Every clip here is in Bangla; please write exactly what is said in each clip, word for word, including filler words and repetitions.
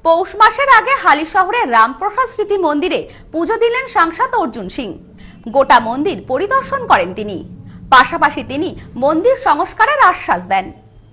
পৌষ মাসের আগে হালিশহরের রামপ্রসাদ স্মৃতি মন্দিরে পুজো দিলেন সাংসদ অর্জুন সিং। গোটা মন্দির পরিদর্শন করেন তিনি। পাশাপাশি তিনি মন্দির সংস্কারের আশ্বাস দেন।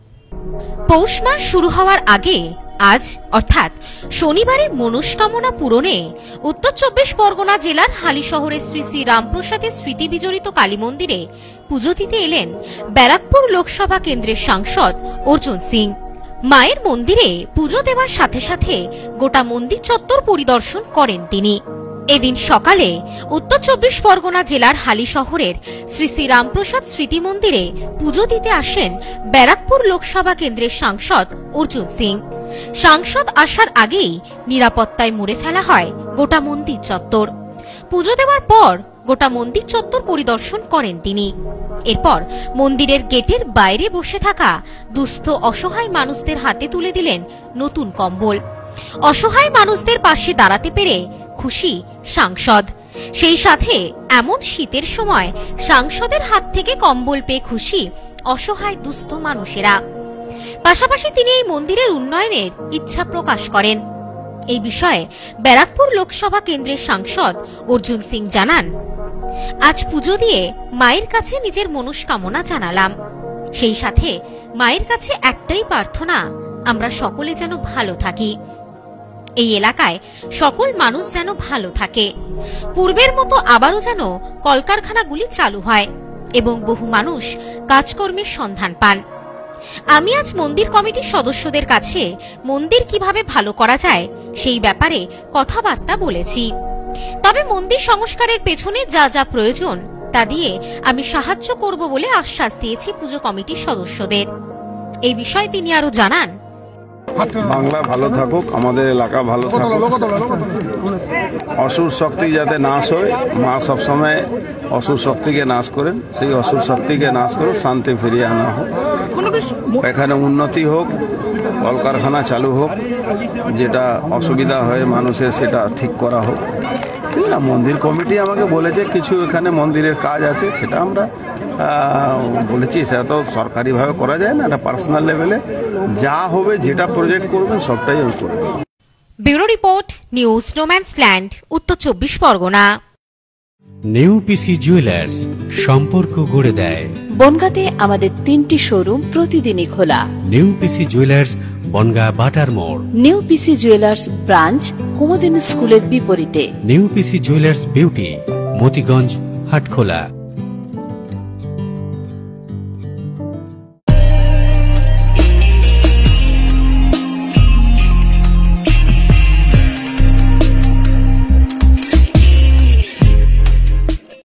পৌষ মাস শুরু হওয়ার আগে আজ অর্থাৎ শনিবারে মনস্কামনা পূরণে উত্তর চব্বিশ পরগনা জেলার হালিশহরের শ্রী শ্রী রামপ্রসাদের স্মৃতি বিজড়িত কালী মন্দিরে পুজো দিতে এলেন ব্যারাকপুর লোকসভা কেন্দ্রের সাংসদ অর্জুন সিং। মায়ের মন্দিরে পুজো দেওয়ার সাথে সাথে গোটা মন্দির চত্বর পরিদর্শন করেন তিনি। এদিন সকালে উত্তর চব্বিশ পরগনা জেলার হালিশহরের শ্রী শ্রী রামপ্রসাদ স্মৃতি মন্দিরে পুজো দিতে আসেন ব্যারাকপুর লোকসভা কেন্দ্রের সাংসদ অর্জুন সিং। সাংসদ আসার আগেই নিরাপত্তায় মুড়ে ফেলা হয় গোটা মন্দির চত্বর। পুজো দেওয়ার পর গোটা মন্দির চত্বর পরিদর্শন করেন তিনি। এরপর মন্দিরের গেটের বাইরে বসে থাকা দুস্থ অসহায় মানুষদের হাতে তুলে দিলেন নতুন কম্বল। অসহায় মানুষদের পাশে দাঁড়াতে পেরে খুশি সাংসদ। সেই সাথে এমন শীতের সময় সাংসদের হাত থেকে কম্বল পেয়ে খুশি অসহায় দুস্থ মানুষেরা। পাশাপাশি তিনি এই মন্দিরের উন্নয়নের ইচ্ছা প্রকাশ করেন। এই বিষয়ে ব্যারাকপুর লোকসভা কেন্দ্রের সাংসদ অর্জুন সিং জানান, আজ পুজো দিয়ে মায়ের কাছে নিজের মনস্কামনা জানালাম। সেই সাথে মায়ের কাছে একটাই প্রার্থনা, আমরা সকলে যেন ভালো থাকি। এই এলাকায় সকল মানুষ যেন ভালো থাকে। পূর্বের মতো আবারও যেন কলকারখানাগুলি চালু হয় এবং বহু মানুষ কাজকর্মের সন্ধান পান। আমি আজ মন্দির কমিটির সদস্যদের কাছে মন্দির কিভাবে ভালো করা যায় সেই ব্যাপারে কথাবার্তা বলেছি। তবে মন্দির সংস্কারের পেছনে যা যা প্রয়োজন তা দিয়ে আমি সাহায্য করব বলে আশ্বাস দিয়েছি পুজো কমিটির সদস্যদের। এই বিষয়ে তিনি আরো জানান, বাংলা ভালো থাকুক, আমাদের এলাকা ভালো থাকুক, অসুর শক্তি যাতে নাশ হয়। মা সবসময় অসুর শক্তিকে নাশ করেন, সেই অসুর শক্তিকে নাশ করুক, শান্তি ফিরিয়ে আনা হোক, এখানে উন্নতি হোক, কলকারখানা চালু হোক, যেটা অসুবিধা হয় মানুষের সেটা ঠিক করা হোক। ঠিক না, মন্দির কমিটি আমাকে বলেছে কিছু এখানে মন্দিরের কাজ আছে, সেটা আমরা বলেছি সেটা তো সরকারিভাবে করা যায় না, এটা পার্সোনাল লেভেলে যা হবে, যেটা প্রজেক্ট করবেন সবটাই আমি করে দেব। Bureau report, news no man's land, Uttar Chabbish Pargana. New PC jewellers, সম্পর্ক গড়ে দেয়। বনগাঁতে আমাদের তিনটি শোরুম প্রতিদিনই খোলা। নিউ পিসি জুয়েলার্স, বনগাঁ বাটার মোড়। New PC jewellers branch, Kumudini স্কুলের বিপরীতে। New PC jewellers beauty, Motiganj, Hatkhola.